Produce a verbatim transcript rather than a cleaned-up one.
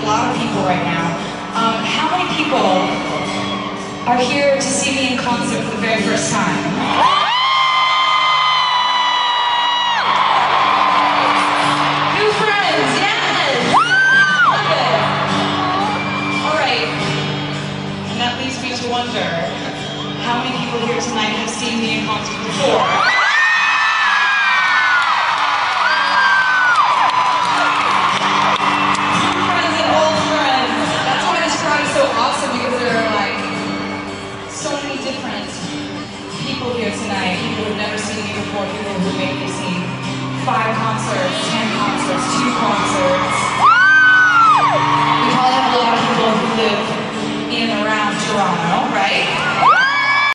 a lot of people right now. Um, how many people are here to see me in concert for the very first time? New friends, yes! Love it! Alright, and that leads me to wonder, how many people here tonight have seen me in concert before? Here tonight, people who've never seen me before, people who maybe seen five concerts, ten concerts, two concerts. We probably have a lot of people who live in and around Toronto, right?